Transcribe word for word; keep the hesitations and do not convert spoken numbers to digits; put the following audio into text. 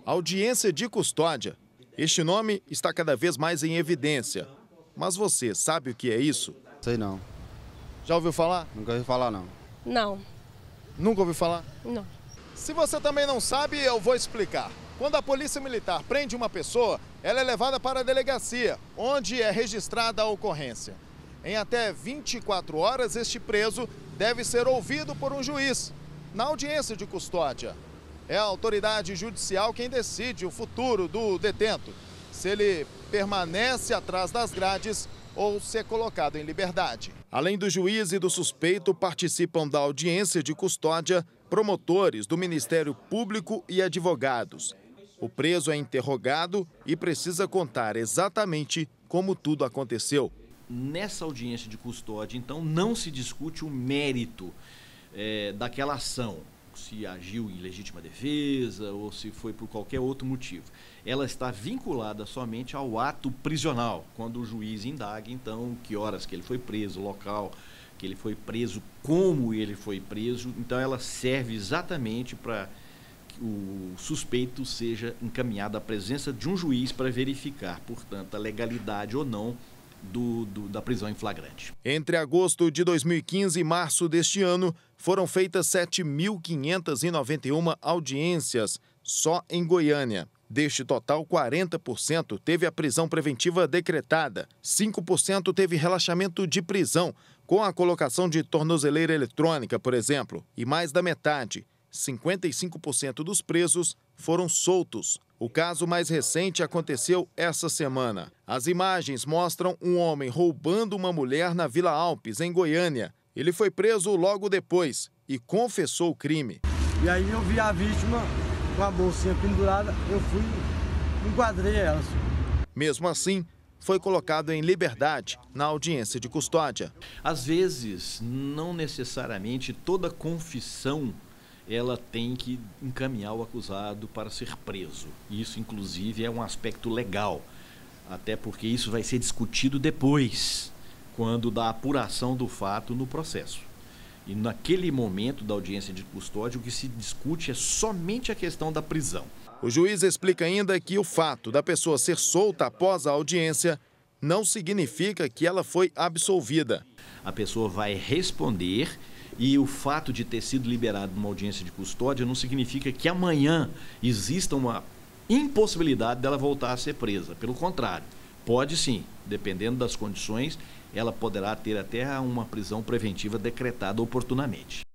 Audiência de custódia. Este nome está cada vez mais em evidência. Mas você sabe o que é isso? Sei não. Já ouviu falar? Nunca ouvi falar não. Não. Nunca ouviu falar? Não. Se você também não sabe, eu vou explicar. Quando a Polícia Militar prende uma pessoa, ela é levada para a delegacia, onde é registrada a ocorrência. Em até vinte e quatro horas, este preso deve ser ouvido por um juiz, na audiência de custódia. É a autoridade judicial quem decide o futuro do detento, se ele permanece atrás das grades ou se é colocado em liberdade. Além do juiz e do suspeito, participam da audiência de custódia promotores do Ministério Público e advogados. O preso é interrogado e precisa contar exatamente como tudo aconteceu. Nessa audiência de custódia, então, não se discute o mérito é, daquela ação, se agiu em legítima defesa ou se foi por qualquer outro motivo. Ela está vinculada somente ao ato prisional, quando o juiz indaga, então, que horas que ele foi preso, local que ele foi preso, como ele foi preso. Então, ela serve exatamente para que o suspeito seja encaminhado à presença de um juiz para verificar, portanto, a legalidade ou não Do, do, da prisão em flagrante. Entre agosto de dois mil e quinze e março deste ano, foram feitas sete mil quinhentas e noventa e uma audiências só em Goiânia. Deste total, quarenta por cento teve a prisão preventiva decretada, cinco por cento teve relaxamento de prisão, com a colocação de tornozeleira eletrônica, por exemplo, e mais da metade, cinquenta e cinco por cento dos presos foram soltos. O caso mais recente aconteceu essa semana. As imagens mostram um homem roubando uma mulher na Vila Alpes, em Goiânia. Ele foi preso logo depois e confessou o crime. E aí eu vi a vítima com a bolsinha pendurada, eu fui, enquadrei ela. Mesmo assim, foi colocado em liberdade na audiência de custódia. Às vezes, não necessariamente toda confissão ela tem que encaminhar o acusado para ser preso. Isso, inclusive, é um aspecto legal, até porque isso vai ser discutido depois, quando da apuração do fato no processo. E naquele momento da audiência de custódia, o que se discute é somente a questão da prisão. O juiz explica ainda que o fato da pessoa ser solta após a audiência não significa que ela foi absolvida. A pessoa vai responder. E o fato de ter sido liberado numa audiência de custódia não significa que amanhã exista uma impossibilidade dela voltar a ser presa. Pelo contrário, pode sim, dependendo das condições, ela poderá ter até uma prisão preventiva decretada oportunamente.